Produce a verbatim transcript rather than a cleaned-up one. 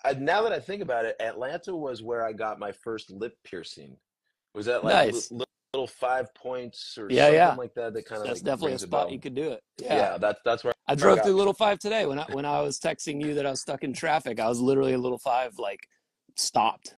I, now that I think about it, Atlanta was where I got my first lip piercing. Was that like li- Nice. li- little five points or Yeah, something yeah. like that? That kind of That's like definitely a rings a spot you bell. could do it. Yeah. Yeah, that's that's where I I drove got through my Little Five today when I when I was texting you that I was stuck in traffic. I was literally a Little Five, like stopped.